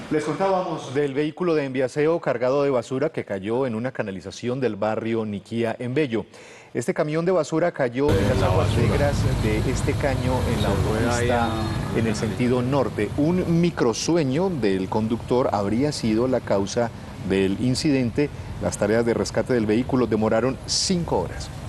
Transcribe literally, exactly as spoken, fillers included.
Les contábamos del vehículo de enviaseo cargado de basura que cayó en una canalización del barrio Niquía en Bello. Este camión de basura cayó en las aguas negras de este caño en la autopista en el sentido norte. Un microsueño del conductor habría sido la causa del incidente. Las tareas de rescate del vehículo demoraron cinco horas.